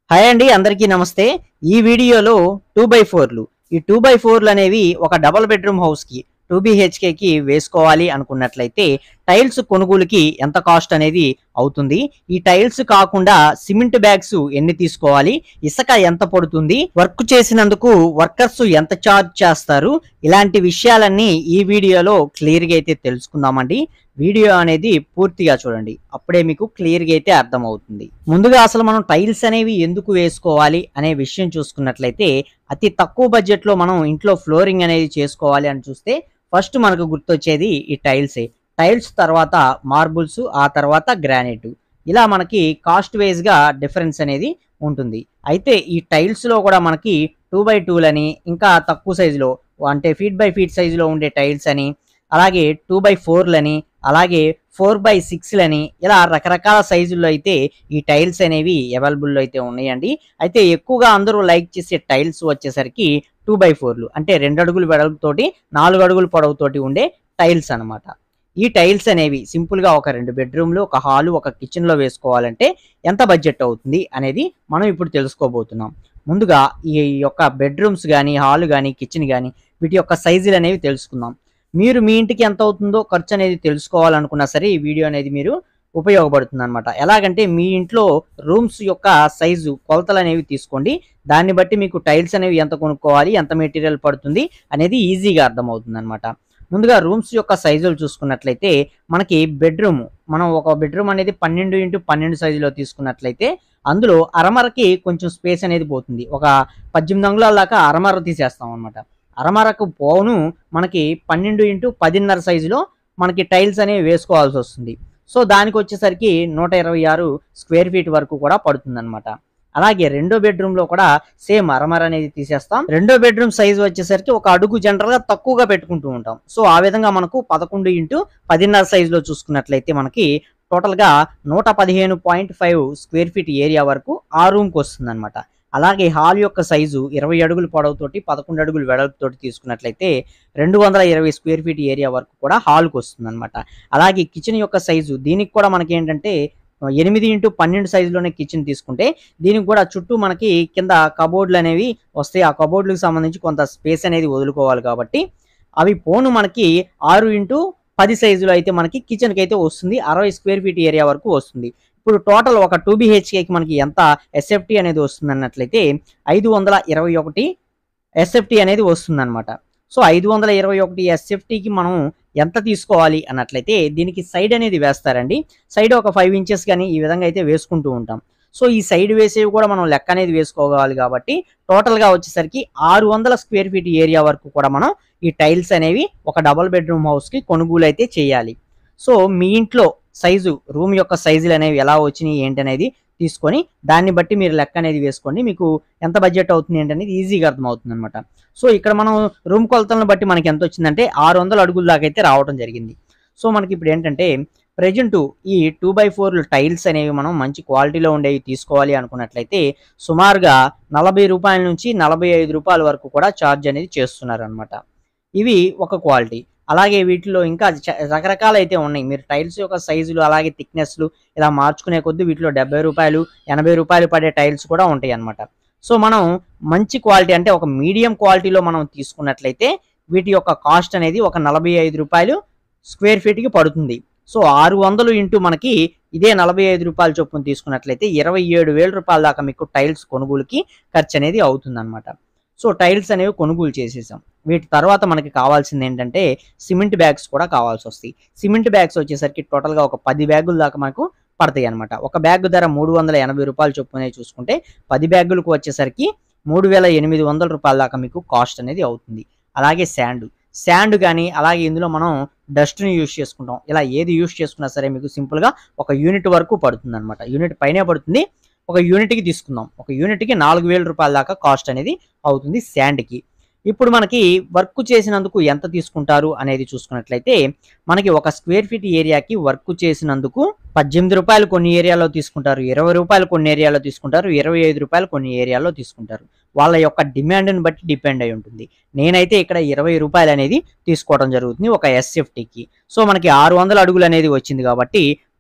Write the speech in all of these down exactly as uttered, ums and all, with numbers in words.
Hi అండి, అందరికీ నమస్తే. ఈ వీడియోలో టూ బై ఫోర్లు ఈ టూ బై ఫోర్లు అనేవి ఒక డబుల్ బెడ్రూమ్ హౌస్కి టూ బిహెచ్కేకి వేసుకోవాలి అనుకున్నట్లయితే టైల్స్ కొనుగోలుకి ఎంత కాస్ట్ అనేది అవుతుంది, ఈ టైల్స్ కాకుండా సిమెంట్ బ్యాగ్స్ ఎన్ని తీసుకోవాలి, ఇసుక ఎంత పడుతుంది, వర్క్ చేసినందుకు వర్కర్స్ ఎంత ఛార్జ్ చేస్తారు, ఇలాంటి విషయాలన్నీ ఈ వీడియోలో క్లియర్గా అయితే తెలుసుకుందామండి. వీడియో అనేది పూర్తిగా చూడండి, అప్పుడే మీకు క్లియర్గా అయితే అర్థమవుతుంది. ముందుగా అసలు మనం టైల్స్ అనేవి ఎందుకు వేసుకోవాలి అనే విషయం చూసుకున్నట్లయితే అతి తక్కువ బడ్జెట్లో మనం ఇంట్లో ఫ్లోరింగ్ అనేది చేసుకోవాలి అని చూస్తే ఫస్ట్ మనకు గుర్తొచ్చేది ఈ టైల్సే. టైల్స్ తర్వాత మార్బుల్స్, ఆ తర్వాత గ్రానైట్, ఇలా మనకి కాస్ట్ వైజ్గా డిఫరెన్స్ అనేది ఉంటుంది. అయితే ఈ టైల్స్లో కూడా మనకి టూ బై టూలని, ఇంకా తక్కువ సైజులో అంటే ఫీట్ బై ఫీట్ సైజులో ఉండే టైల్స్ అని, అలాగే టూ బై ఫోర్లని, అలాగే ఫోర్ బై సిక్స్లని, ఇలా రకరకాల సైజుల్లో అయితే ఈ టైల్స్ అనేవి అవైలబుల్లో అయితే ఉన్నాయండి. అయితే ఎక్కువగా అందరూ లైక్ చేసే టైల్స్ వచ్చేసరికి టూ బై ఫోర్లు అంటే రెండు అడుగులు వెడల్పుతోటి నాలుగు అడుగులు పొడవుతోటి ఉండే టైల్స్ అనమాట. ఈ టైల్స్ అనేవి సింపుల్గా ఒక రెండు బెడ్రూమ్లు, ఒక హాలు, ఒక కిచెన్లో వేసుకోవాలంటే ఎంత బడ్జెట్ అవుతుంది అనేది మనం ఇప్పుడు తెలుసుకోబోతున్నాం. ముందుగా ఈ యొక్క బెడ్రూమ్స్ కానీ, హాల్ కానీ, కిచెన్ కానీ వీటి యొక్క సైజులు అనేవి తెలుసుకుందాం. మీరు మీ ఇంటికి ఎంత అవుతుందో ఖర్చు అనేది తెలుసుకోవాలనుకున్నా సరే ఈ వీడియో అనేది మీరు ఉపయోగపడుతుంది అనమాట. ఎలాగంటే మీ ఇంట్లో రూమ్స్ యొక్క సైజు కొలతలు అనేవి తీసుకోండి, దాన్ని బట్టి మీకు టైల్స్ అనేవి ఎంత కొనుక్కోవాలి, ఎంత మెటీరియల్ పడుతుంది అనేది ఈజీగా అర్థమవుతుంది అనమాట. ముందుగా రూమ్స్ యొక్క సైజులు చూసుకున్నట్లయితే మనకి బెడ్రూమ్, మనం ఒక బెడ్రూమ్ అనేది పన్నెండు ఇంటూ పన్నెండు సైజులో తీసుకున్నట్లయితే అందులో అరమరకి కొంచెం స్పేస్ అనేది పోతుంది. ఒక పద్దెనిమిది అంగుళాల దాకా అరమర తీసేస్తాం అనమాట. అరమరకు పోను మనకి పన్నెండు ఇంటూ పదిన్నర సైజులో మనకి టైల్స్ అనేవి వేసుకోవాల్సి వస్తుంది. సో దానికి వచ్చేసరికి నూట ఇరవై ఆరు స్క్వేర్ ఫీట్ వరకు కూడా పడుతుంది అనమాట. అలాగే రెండో బెడ్రూమ్ లో కూడా సేమ్ అరమర అనేది తీసేస్తాం. రెండో బెడ్రూమ్ సైజు వచ్చేసరికి ఒక అడుగు జనరల్ గా తక్కువగా పెట్టుకుంటూ ఉంటాం. సో ఆ విధంగా మనకు పదకొండు ఇంటూ పదిన్నర సైజులో చూసుకున్నట్లయితే మనకి టోటల్ గా నూట పదిహేను point five square feet area వరకు ఆ రూమ్ కి వస్తుంది అనమాట. అలాగే హాల్ యొక్క సైజు ఇరవై అడుగులు పొడవుతోటి పదకొండు అడుగులు వెడల్పుతోటి తీసుకున్నట్లయితే రెండు వందల ఇరవై స్క్వేర్ ఫీట్ ఏరియా వరకు కూడా హాల్కి వస్తుంది అనమాట. అలాగే కిచెన్ యొక్క సైజు దీనికి కూడా మనకి ఏంటంటే ఎనిమిది ఇంటూ పన్నెండు సైజులోనే కిచెన్ తీసుకుంటే దీనికి కూడా చుట్టూ మనకి కింద కబోర్డ్లు అనేవి వస్తాయి. ఆ కబోర్డ్లకు సంబంధించి కొంత స్పేస్ అనేది వదులుకోవాలి కాబట్టి అవి పోను మనకి ఆరు ఇంటూ పది సైజులో అయితే మనకి కిచెన్కి అయితే వస్తుంది, అరవై స్క్వేర్ ఫీట్ ఏరియా వరకు వస్తుంది. ఇప్పుడు టోటల్ ఒక టూ బిహెచ్కేకి మనకి ఎంత ఎస్ఎఫ్టీ అనేది వస్తుంది అన్నట్లయితే ఐదు వందల ఇరవై ఒకటి ఎస్ఎఫ్టీ అనేది వస్తుంది అనమాట. సో ఐదు వందల ఇరవై ఒకటి ఎస్ఎఫ్టీకి మనం ఎంత తీసుకోవాలి అన్నట్లయితే దీనికి సైడ్ అనేది వేస్తారండి. సైడ్ ఒక ఫైవ్ ఇంచెస్ కానీ ఈ విధంగా అయితే వేసుకుంటూ ఉంటాం. సో ఈ సైడ్ వేసేవి కూడా మనం లెక్క అనేది వేసుకోవాలి కాబట్టి టోటల్గా వచ్చేసరికి ఆరు వందల స్క్వేర్ ఫీట్ ఏరియా వరకు కూడా మనం ఈ టైల్స్ అనేవి ఒక డబుల్ బెడ్రూమ్ హౌస్కి కొనుగోలు అయితే చేయాలి. సో మీ ఇంట్లో సైజు, రూమ్ యొక్క సైజులు అనేవి ఎలా వచ్చినాయి ఏంటనేది తీసుకొని దాన్ని బట్టి మీరు లెక్క అనేది వేసుకోండి, మీకు ఎంత బడ్జెట్ అవుతుంది ఏంటనేది ఈజీగా అర్థమవుతుంది అనమాట. సో ఇక్కడ మనం రూమ్ కొలతలను బట్టి మనకి ఎంత వచ్చిందంటే ఆరు వందల అడుగుల దాకా అయితే రావడం జరిగింది. సో మనకి ఇప్పుడు ఏంటంటే ప్రజెంట్ ఈ టూ బై ఫోర్ టైల్స్ అనేవి మనం మంచి క్వాలిటీలో ఉండేవి తీసుకోవాలి అనుకున్నట్లయితే సుమారుగా నలభై రూపాయల నుంచి నలభై ఐదు రూపాయల వరకు కూడా ఛార్జ్ అనేది చేస్తున్నారు అనమాట. ఇవి ఒక క్వాలిటీ. అలాగే వీటిలో ఇంకా రకరకాలు అయితే ఉన్నాయి. మీరు టైల్స్ యొక్క సైజులు అలాగే థిక్నెస్లు ఇలా మార్చుకునే కొద్దీ వీటిలో డెబ్బై రూపాయలు ఎనభై రూపాయలు పడే టైల్స్ కూడా ఉంటాయి అన్నమాట. సో మనం మంచి క్వాలిటీ అంటే ఒక మీడియం క్వాలిటీలో మనం తీసుకున్నట్లయితే వీటి యొక్క కాస్ట్ అనేది ఒక నలభై ఐదు రూపాయలు స్క్వేర్ ఫీట్కి పడుతుంది. సో ఆరు వందలు ఇంటూ మనకి ఇదే నలభై ఐదు రూపాయల చొప్పున తీసుకున్నట్లయితే ఇరవై ఏడు వేల రూపాయల దాకా మీకు టైల్స్ కొనుగోలుకి ఖర్చు అనేది అవుతుంది అనమాట. సో టైల్స్ అనేవి కొనుగోలు చేసేసాం. వీటి తర్వాత మనకి కావాల్సింది ఏంటంటే సిమెంట్ బ్యాగ్స్ కూడా కావాల్సి వస్తాయి. సిమెంట్ బ్యాగ్స్ వచ్చేసరికి టోటల్గా ఒక పది బ్యాగుల దాకా మనకు పడతాయి అనమాట. ఒక బ్యాగ్ ధర మూడు వందల ఎనభై రూపాయలు చొప్పునే చూసుకుంటే పది బ్యాగులకు వచ్చేసరికి మూడు వేల ఎనిమిది వందల రూపాయల దాకా మీకు కాస్ట్ అనేది అవుతుంది. అలాగే శాండ్ శాండ్ కానీ అలాగే ఇందులో మనం డస్ట్ని యూజ్ చేసుకుంటాం. ఇలా ఏది యూజ్ చేసుకున్నా సరే మీకు సింపుల్గా ఒక యూనిట్ వరకు పడుతుంది అనమాట. యూనిట్ పైనే పడుతుంది. ఒక యూనిట్కి తీసుకుందాం, ఒక యూనిట్కి నాలుగు వేల రూపాయల దాకా కాస్ట్ అనేది అవుతుంది శాండ్కి. ఇప్పుడు మనకి వర్క్ చేసినందుకు ఎంత తీసుకుంటారు అనేది చూసుకున్నట్లయితే మనకి ఒక స్క్వేర్ ఫీట్ ఏరియాకి వర్క్ చేసినందుకు పద్దెనిమిది రూపాయలు కొన్ని ఏరియాలో తీసుకుంటారు, ఇరవై రూపాయలు కొన్ని ఏరియాలో తీసుకుంటారు, ఇరవై ఐదు రూపాయలు కొన్ని ఏరియాలో తీసుకుంటారు. వాళ్ళ యొక్క డిమాండ్ని బట్టి డిపెండ్ అయి ఉంటుంది. నేనైతే ఇక్కడ ఇరవై రూపాయలు అనేది తీసుకోవడం జరుగుతుంది ఒక ఎస్ఎఫ్టీకి. సో మనకి ఆరు వందల అడుగులు అనేది వచ్చింది కాబట్టి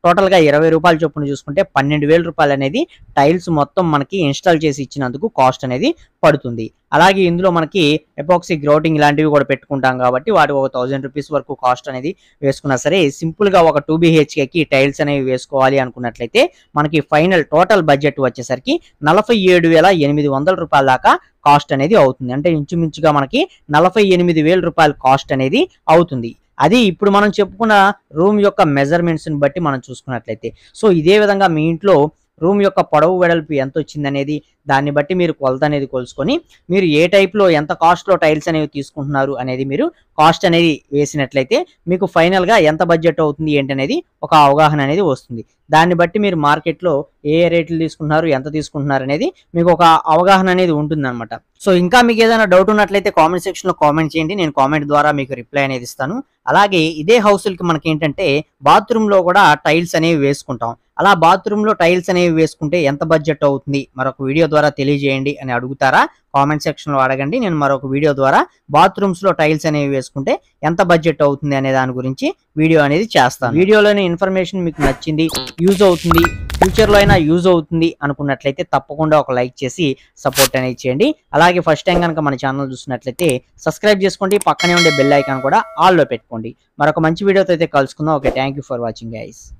టోటల్ గా ఇరవై రూపాయల చొప్పున చూసుకుంటే పన్నెండు వేల రూపాయలు అనేది టైల్స్ మొత్తం మనకి ఇన్స్టాల్ చేసి ఇచ్చినందుకు కాస్ట్ అనేది పడుతుంది. అలాగే ఇందులో మనకి ఎపాక్సీ గ్రౌటింగ్ ఇలాంటివి కూడా పెట్టుకుంటాం కాబట్టి వాటి ఒక థౌసండ్ రూపీస్ వరకు కాస్ట్ అనేది వేసుకున్నా సరే సింపుల్ గా ఒక టూ బిహెచ్కేకి టైల్స్ అనేవి వేసుకోవాలి అనుకున్నట్లయితే మనకి ఫైనల్ టోటల్ బడ్జెట్ వచ్చేసరికి నలభై ఏడు వేల ఎనిమిది వందల రూపాయల దాకా కాస్ట్ అనేది అవుతుంది. అంటే ఇంచుమించుగా మనకి నలభై ఎనిమిది వేల రూపాయల కాస్ట్ అనేది అవుతుంది. అది ఇప్పుడు మనం చెప్పుకున్న రూమ్ యొక్క మెజర్మెంట్స్ ని బట్టి మనం చూసుకున్నట్లయితే. సో ఇదే విధంగా మీ ఇంట్లో రూమ్ యొక్క పొడవు వెడల్పు ఎంత వచ్చింది అనేది దాన్ని బట్టి మీరు కొలత అనేది కొలుసుకొని మీరు ఏ టైప్లో ఎంత కాస్ట్లో టైల్స్ అనేవి తీసుకుంటున్నారు అనేది మీరు కాస్ట్ అనేది వేసినట్లయితే మీకు ఫైనల్గా ఎంత బడ్జెట్ అవుతుంది ఏంటి అనేది ఒక అవగాహన అనేది వస్తుంది. దాన్ని బట్టి మీరు మార్కెట్లో ఏ రేట్లు తీసుకుంటున్నారు ఎంత తీసుకుంటున్నారు అనేది మీకు ఒక అవగాహన అనేది ఉంటుందన్నమాట. సో ఇంకా మీకు ఏదైనా డౌట్ ఉన్నట్లయితే కామెంట్ సెక్షన్లో కామెంట్ చేయండి, నేను కామెంట్ ద్వారా మీకు రిప్లై అనేది ఇస్తాను. అలాగే ఇదే హౌస్కి మనకి ఏంటంటే బాత్రూంలో కూడా టైల్స్ అనేవి వేసుకుంటాం. అలా బాత్రూంలో టైల్స్ అనేవి వేసుకుంటే ఎంత బడ్జెట్ అవుతుంది మరొక వీడియో ద్వారా తెలియజేయండి అని అడుగుతారా? కామెంట్ సెక్షన్లో అడగండి. నేను మరొక వీడియో ద్వారా బాత్రూమ్స్లో టైల్స్ అనేవి వేసుకుంటే ఎంత బడ్జెట్ అవుతుంది అనే దాని గురించి వీడియో అనేది చేస్తాను. వీడియోలోని ఇన్ఫర్మేషన్ మీకు నచ్చింది, యూజ్ అవుతుంది, ఫ్యూచర్లో అయినా యూజ్ అవుతుంది అనుకున్నట్లయితే తప్పకుండా ఒక లైక్ చేసి సపోర్ట్ అనేది చేయండి. అలాగే ఫస్ట్ టైం కనుక మన ఛానల్ చూసినట్లయితే సబ్స్క్రైబ్ చేసుకోండి, పక్కనే ఉండే బెల్ ఐకాన్ కూడా ఆల్లో పెట్టుకోండి. మరొక మంచి వీడియోతో అయితే కలుసుకుందాం. Okay, thank you for watching guys.